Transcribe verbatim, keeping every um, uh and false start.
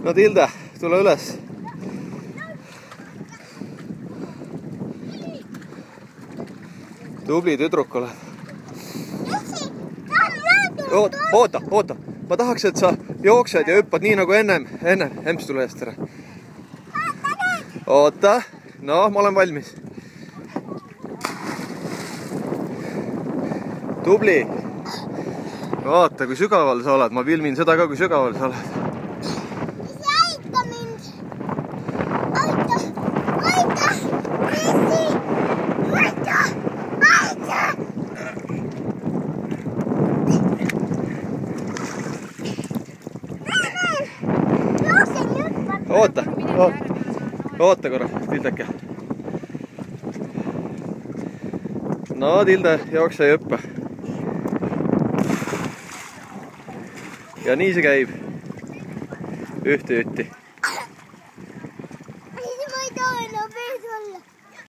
no Tilde, tule üles. Tubli tüdruk oled. Oota, oota, oota. Ma tahaks, et sa jooksed ja hüppad nii nagu ennem, ennem. Emps, tule eest ära. Oota. No, ma olen valmis. Tubli. Vaata, kui sügaval sa oled. Ma filmin seda ka, kui sügaval sa oled. Mis aita mind? Aita! Aita! Messi! Aita! Aita! Jooksen hüppad! Oota, oota. Oota korra, Tildeke. No, Tilde, jookse ja hüppa. Ja nii see käib. Ühte jutti. Ma ei taha enam vees olla.